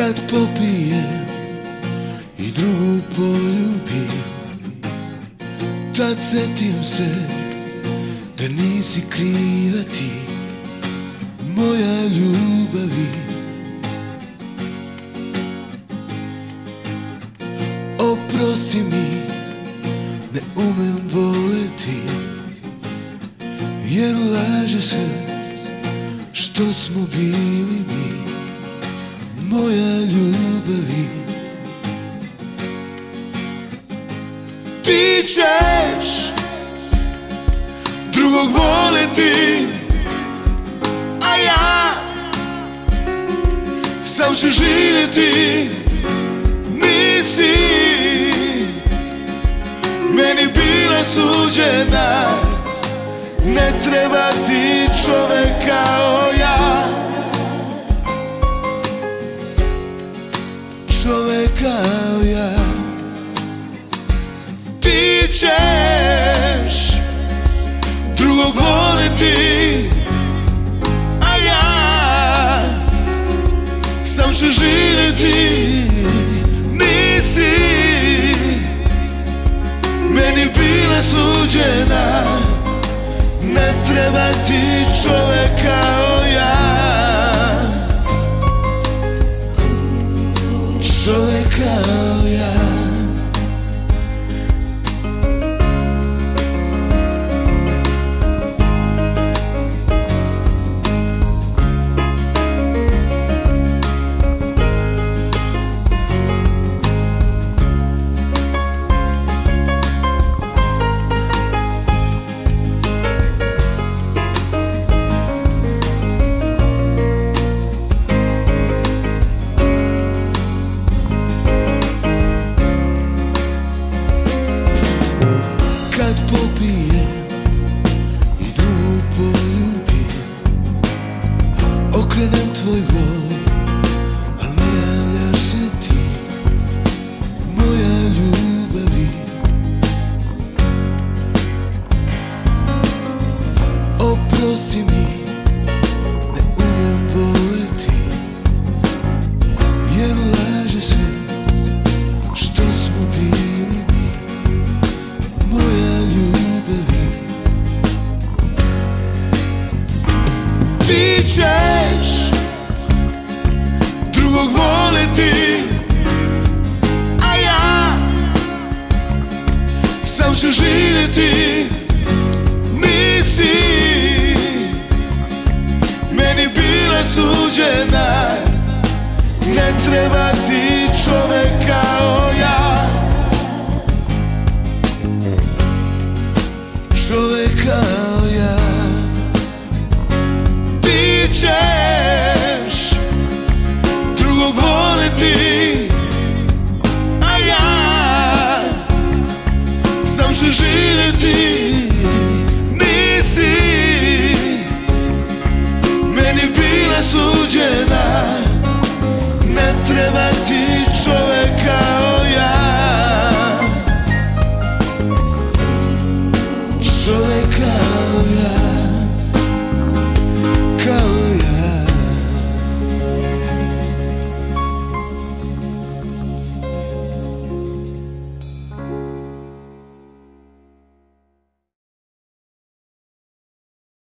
Kad popijem i drugu poljubim, tad setim se da nisi kriva ti, moja ljubavi. Oprosti mi, ne umem voleti, jer laže se što smo bili mi, moja ljubavi. Ti ćeš drugog voleti, a ja sam ću živjeti. Nisi meni bila suđena, ne treba ti čovek kao ja, čovek kao ja. Ti ćeš drugog voleti, a ja sam ću živjeti. Nisi meni bila suđena, ne treba ti čovek kao ja, čovek kao ja. Kad popijem i drugu poljubim, okrenem tvoj vol, al ne javljaš se ti, moja ljubavi. Oprosti mi, ne umem voleti, jer laže se što smo bili mi, moja ljubavi. Ti ćeš drugog voleti, a ja sam ću živjeti. Nisi meni bila suđena, ne treba ti čovek kao ja, čovek kao ja. Ti ćeš drugog voleti, a ja sam ću živjeti. Nisi meni bila suđena, ne treba ti čovek kao